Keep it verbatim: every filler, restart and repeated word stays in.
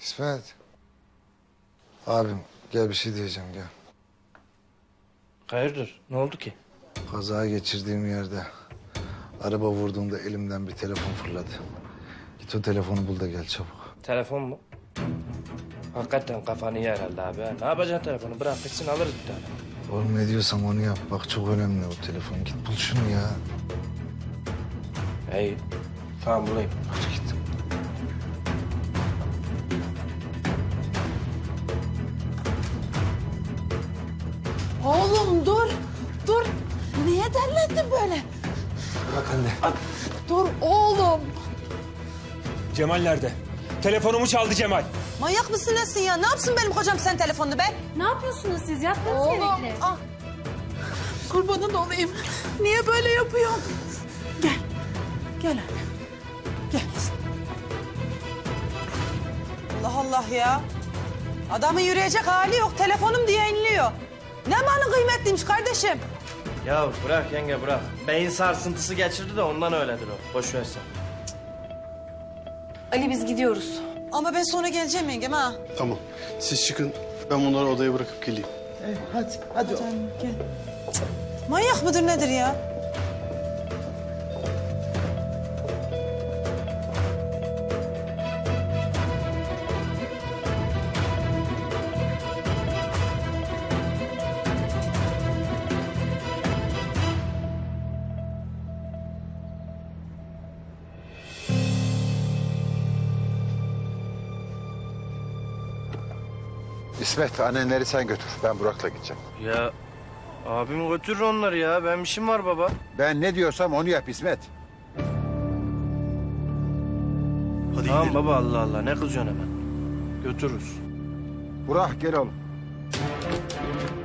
İsmet. Abim gel bir şey diyeceğim gel. Hayırdır? Ne oldu ki? Kaza geçirdiğim yerde araba vurduğunda elimden bir telefon fırladı. Git o telefonu bul da gel çabuk. Telefon mu? Hakikaten kafanı yer herhalde abi. Ha. Ne yapacaksın telefonu? Bırak gitsin alırız bir tane. Oğlum ne diyorsam onu yap. Bak çok önemli o telefon. Git bul şunu ya. İyi. Tamam bulayım. Hadi git. Oğlum dur, dur. Niye derlendin böyle? Bırak anne. Dur oğlum. Cemal nerede? Telefonumu çaldı Cemal. Manyak mısın nesin ya? Ne yapsın benim kocam sen telefonunu be? Ne yapıyorsunuz siz? Yapmanız gerekli. ah. Kurbanın olayım. Niye böyle yapıyorsun? Gel. Gel anne. Gel. Allah Allah ya. Adamın yürüyecek hali yok. Telefonum diye inliyor. Ne malı kıymetliymiş kardeşim. Ya bırak yenge bırak. Beyin sarsıntısı geçirdi de ondan öyledir o. Boş ver sen. Ali biz gidiyoruz. Ama ben sonra geleceğim yengem ha. Tamam. Siz çıkın. Ben bunları odaya bırakıp geleyim. Hadi, hadi. Canım, gel. Cık, manyak mıdır nedir ya? İsmet, annenleri sen götür. Ben Burak'la gideceğim. Ya abim götürür onları ya. Benim işim var baba. Ben ne diyorsam onu yap İsmet. Hadi Tamam gidelim. baba Allah Allah. Ne kızıyorsun hemen? Götürürüz. Burak gel oğlum.